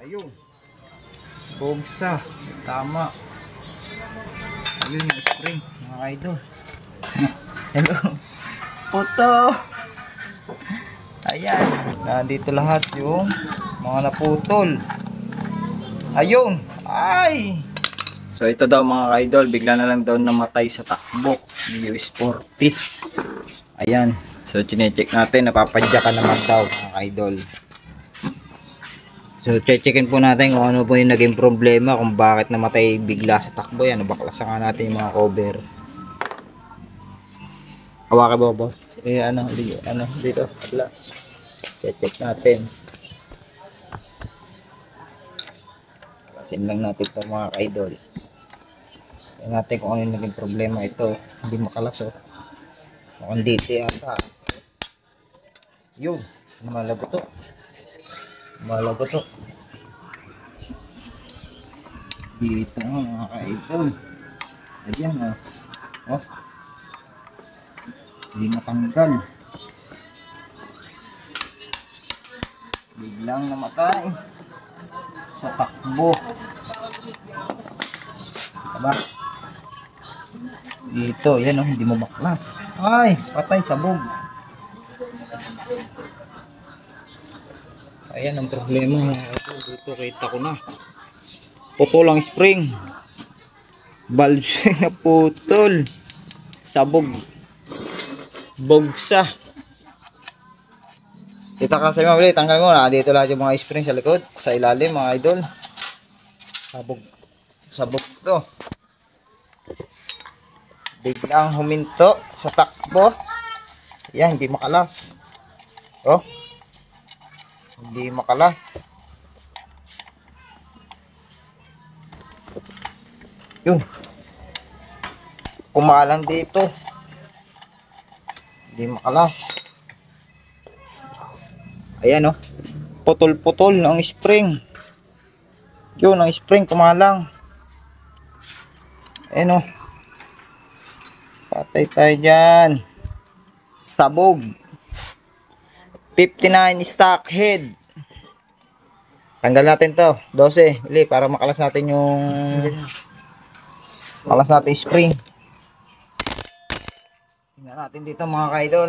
Ayun. Bugsa. Tama. Ayun yung spring, mga idol. Hello. Puto. Ayan. Nandito lahat yung mga naputol. Ayun. Ay. So ito daw mga idol, bigla na lang daw namatay sa takbo ni US40. Ayan. So chinecheck natin, napapadyakan naman daw mga idol. So checkin po natin kung ano po yung naging problema, kung bakit namatay bigla sa takbo. Yan, baklasan nga natin yung mga cover. Hawakan ba ba? Dito. Abla. Check natin. Baklasin lang natin ito mga idol. Tingnan natin kung ano yung naging problema ito. Hindi makalas oh. Mukhang dito yata. Yun. Malago to. Dito nga mga ka-idol. Ayan oh. Oh. Hindi matanggal. Biglang namatay sa takbo. Diba? Dito, yan oh, hindi mo baklas. Ay, patay sabog. Ayan ang problema mga idol. Dito kita ko na. Putol ang spring. Valve na putol. Sabog. Bugsa. Kita kasi mabili. Tanggal mo na. Dito lahat yung mga spring sa likod. Sa ilalim mga idol. Sabog. Sabog to. Biglang huminto sa takbo. Yan. Hindi makalas. Oh. Hindi makalas. Yun. Kumalang dito. Hindi makalas. Ayan oh. Putol-putol ng spring. Yun, ang spring kumalang. Ayan oh. Patay tayo dyan. Sabog. 59 stock head. Tanggal natin to. 12. Bili para makalas natin yung makalas natin yung spring. Tingnan natin dito mga ka-idol.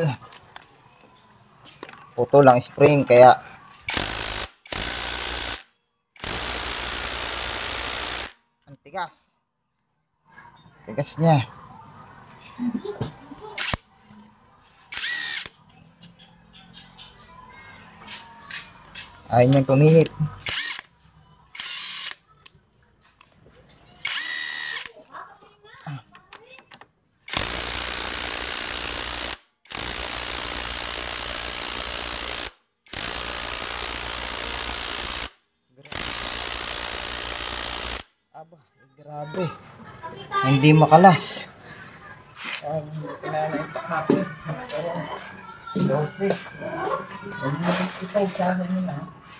Puto lang spring kaya ang tigas. Tigas niya. Ayaw niyang pumihit. Aba, grabe. Hindi makalas. Pinanaitak natin. 12. Ito, sana nyo na.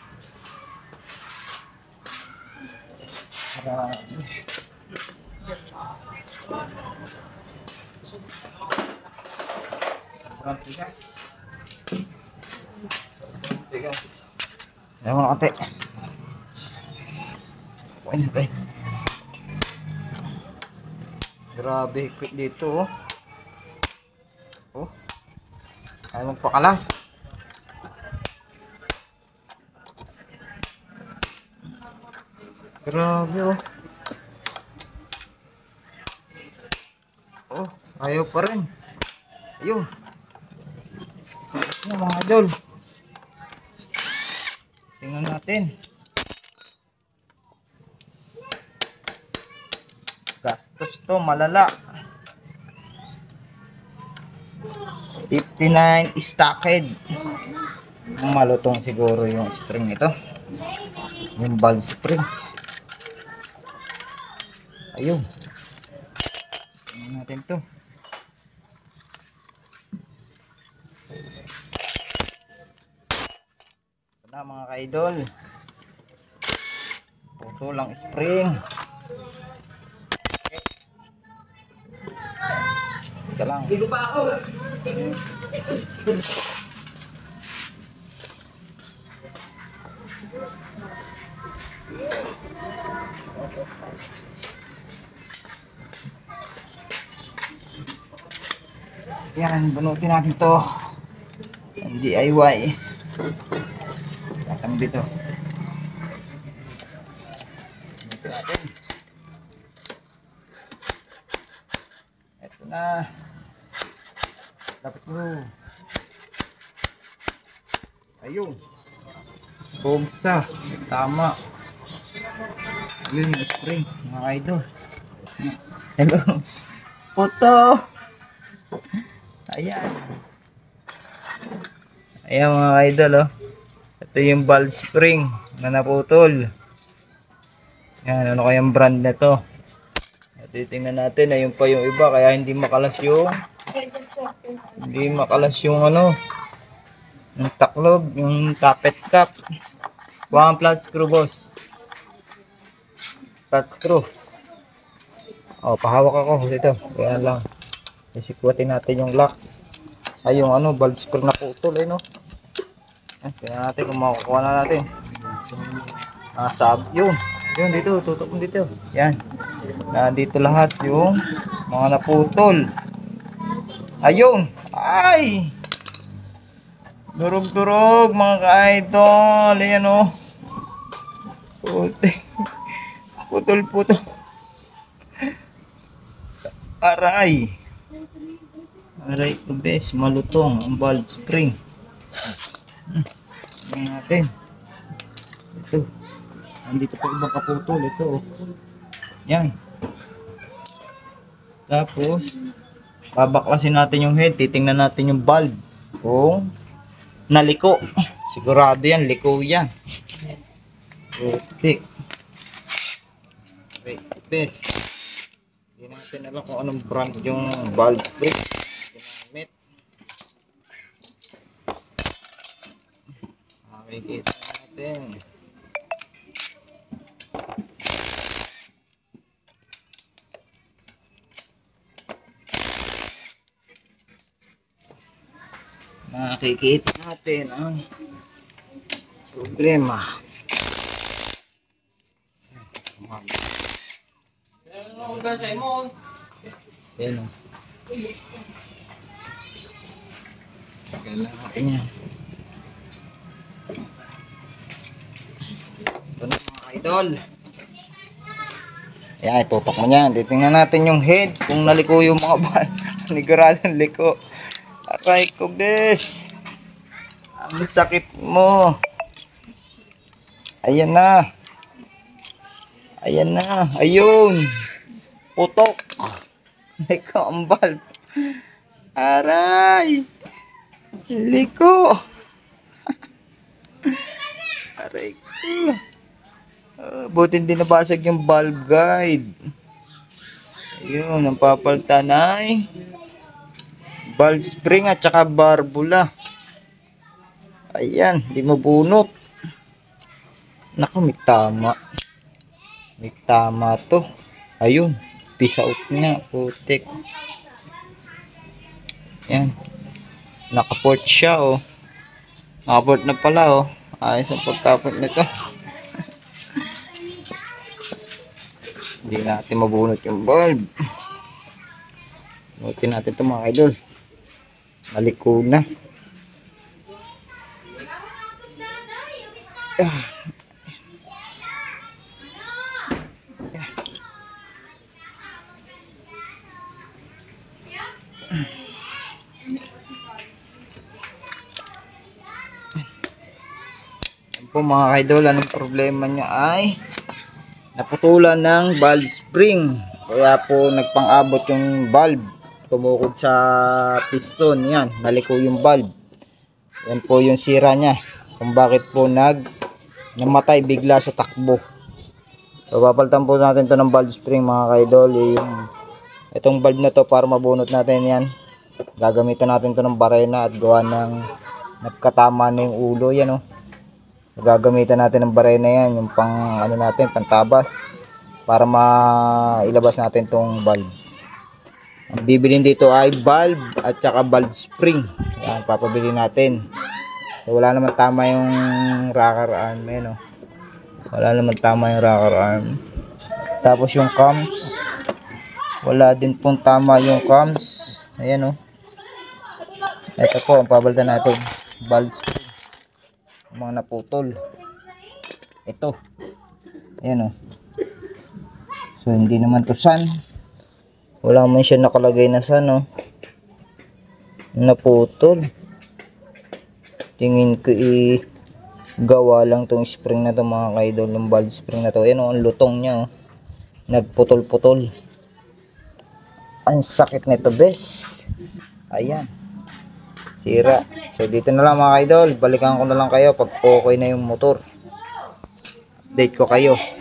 Sobrang tigas. Ayan mga kate. Kuhain natin. Grabe, higpit dito oh. Oh. Ayaw magpakalas. Grabe oh. Oh, ayaw pa rin. Ayun. Ayun mga idol. Tingnan natin. Gastos to, malala. 59 stockhead. Malutong siguro yung spring ito. Yung valve spring. Ayun. Tingnan natin to. Ito na mga ka-idol. Puto lang spring. Ika lang. Hindi pa ako. Yan, bunutin natin to. Ang DIY. Katang dito. Bunutin natin. Ito na. Dapat mo. Ayun. Bumsa. Tama. Yun yung spring. Mga idol. Hello. Puto. Ayan. Ayan mga idol, oh. Ito yung valve spring na naputol. Yan, ano kayang brand na to? At titingnan natin, ayun pa yung iba, kaya hindi makalas yung ano, yung taklob, yung tappet cap. One flat screw, boss. Flat screw. Oh, pahawak ako dito. Kaya lang. Isikwatin natin yung lock. Ay, yung ano, valve spring na putol, no? Tingnan natin kung makukuha na natin. Yun. Yun, dito. Tutok mo dito. Yan. Nandito lahat yung mga naputol. Ayun. Ay! Durog-durog, mga ka-idol. Ayan, oh. Putol-putol. Aray. Aray ko, bes. Malutong ang valve spring. Tingnan natin. Ito. Andito pa ibang kaputol. Ito, oh. Yan. Tapos, babaklasin natin yung head. Titingnan natin yung valve. Kung naliko. Sigurado yan. Liko yan. Putik. Okay. Best. Hindi natin alam kung anong brand yung valve spring ginamit. Makikita natin. Makikita natin ang problema. Yan, oh. Kailangan natin yan. Ito na mga idol. Ayan, itutok mo yan. Titingnan natin yung head. Kung naliko yung mga bal. Niguradong liko. Aray ko, bes. Ang sakit mo. Ayan na. Ayan na. Ayun. Putok. Liko ang valve. Aray. Liko. Aray ko. Buti hindi nabasag yung valve guide. Ayun, ang papalitan ay valve spring at saka barbula. Ayan, hindi mabunot. Naku, may tama. May tama to. Ayun, peace out na. Putik. Ayan. Nakaport siya, oh. Nakaport na pala, oh. Ayos ang pagkaport nito. Hindi natin mabunot yung valve. Bunutin natin ito mga idol. Naliko na. Yan po mga idol, anong problema niya ay naputulan ng valve spring. Kaya po nagpang-abot yung valve. Tumukod sa piston. Yan, naliko yung valve. Yan po yung sira niya. Kung bakit po namatay bigla sa takbo. So papalitan po natin to ng valve spring mga kaidol. Itong valve na to para mabunot natin yan. Gagamitan natin to ng barena at gawa ng nagkatama na yung ulo. Yan, oh. Gagamitan natin ng barena yan, yung pang ano natin, pantabas para mailabas natin tong valve. Ang bibilin dito ay valve at saka valve spring. Yan, papabili natin. So, wala naman tama yung rocker arm, no? Wala naman tama yung rocker arm. Tapos yung cams, wala din pong tama yung cams. Ayan oh. Ito po ang papalitan natin, valve spring, mga naputol. Ito, ayan oh. So hindi naman to sun, wala man siya nakalagay na sun oh. Naputol. Tingin ko gawa lang tong spring na to mga kaidol, yung valve spring na to. Ayan oh, ang lutong niya oh. Nagputol-putol. Ang sakit nito, bes. Ayan. Sira. So dito na lang mga kaidol. Balikan ko na lang kayo pag okay na yung motor. Update ko kayo.